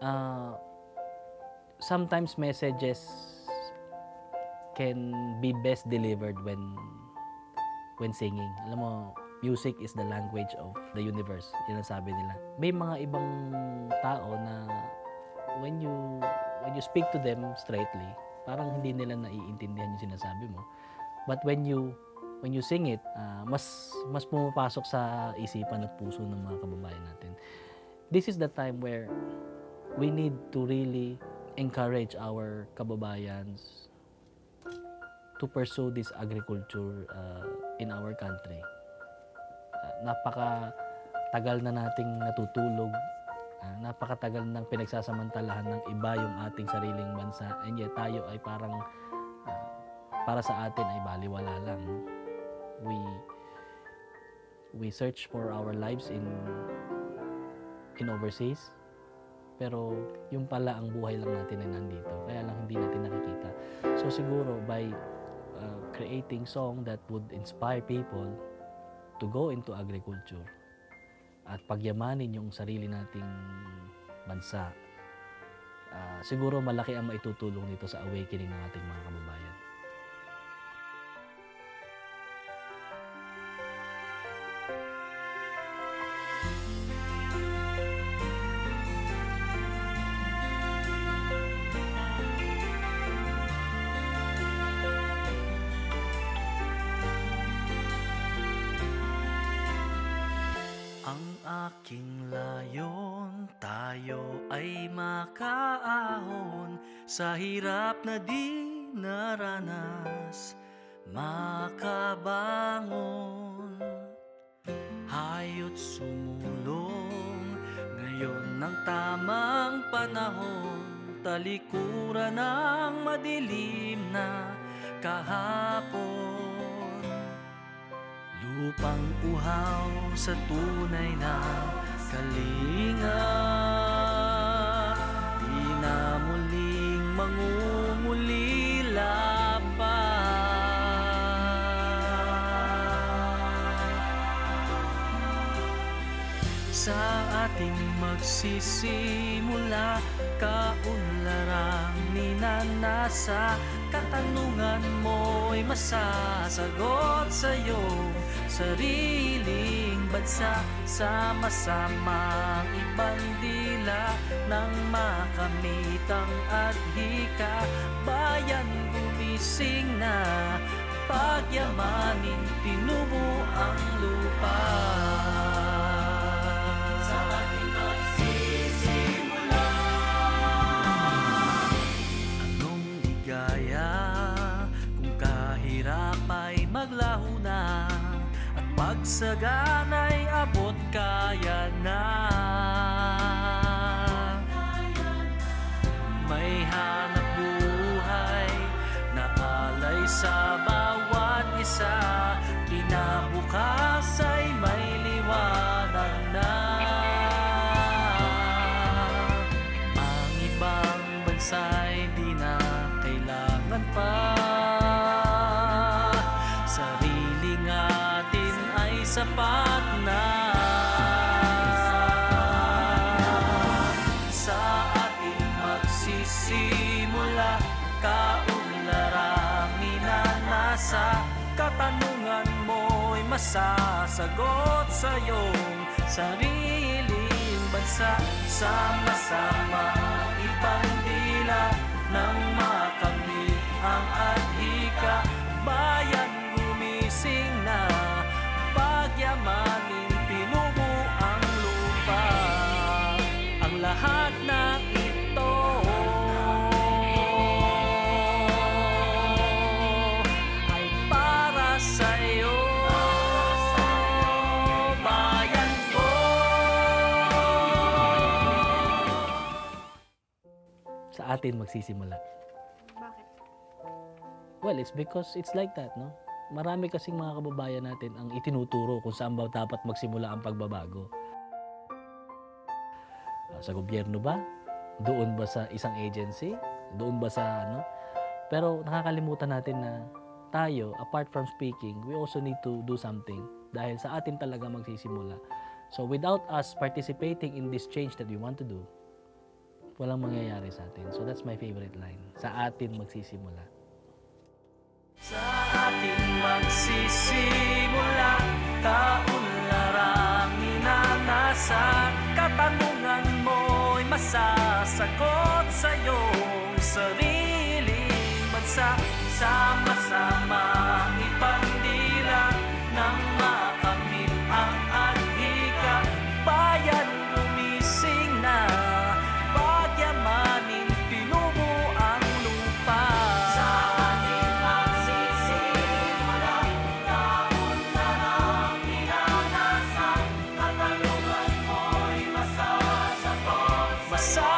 uh, sometimes messages can be best delivered when singing. Alam mo, music is the language of the universe. Yan ang sabi nila. May mga ibang tao na when you speak to them straightly, parang hindi nila naiintindihan yung sinasabi mo. But when you sing it, mas pumapasok sa isipan at puso ng mga kababayan natin. This is the time where we need to really encourage our kababayans to pursue this agriculture in our country. Napakatagal na nating natutulog, napakatagal nang pinagsasamantalahan ng iba yung ating sariling bansa, and yet tayo ay parang para sa atin ay baliwala lang. We search for our lives in overseas, pero yung pala ang buhay lang natin ay nandito, kaya lang hindi natin nakikita. So siguro by creating song that would inspire people to go into agriculture at pagyamanin yung sarili nating bansa, siguro malaki ang maitutulong nito sa awakening ng ating mga kababayan. Ang aking layon, tayo ay makaahon sa hirap na di naranas, makabangon. Hayo't sumulong ngayon ng tamang panahon, talikuran ng madilim na kahapon. Lupang uhaw sa tunay na kalinga, di na muling mangungulila pa. Sa ating magsisimula, kaunlarang minanasa, katanungan mo'y masasagot sa iyong sariling bansa. Sama-samang ibandila ng makamit ang adhika, bayan gumising na, pagyamanin tinubo ang lupa. Sa ating magsisimula, anong ligaya kung kahirap ay maglaho na, at pagsagana'y abot kaya na. May hanap buhay na alay sa bawat isa, kinabukas ay may liwanag na. Ang ibang bansa'y di na kailangan pa, sariling atin ay sapat na. Sa ating magsisimula, kaunlarang minanasa, katanungan mo'y masasagot sa iyong sariling bansa. Sama-sama ibandila ng makamit ang adhika, bayan gumising na, pagyamanin tinubo ang lupa. Ang lahat ng ito ay para sa'yo, bayan ko. Sa atin magsisimula. Bakit? Well, it's because it's like that, no? Marami kasing mga kababayan natin ang itinuturo kung saan ba dapat magsimula ang pagbabago. Sa gobyerno ba? Doon ba sa isang agency? Doon ba sa ano? Pero nakakalimutan natin na tayo, apart from speaking, we also need to do something dahil sa atin talaga magsisimula. So without us participating in this change that we want to do, walang mangyayari sa atin. So that's my favorite line. Sa atin magsisimula. Sa atin magsisimula, kaunlarang minanasa. Katanungan mo'y masasagot sa iyong sariling bansa. Sama-sama ipandila nang makamit ang adhika. Bayan gumising na, pagyamanin pinubo ang lupa. Sa atin magsisimula, kaunlarang minanasa. Katanungan mo'y masasagot sa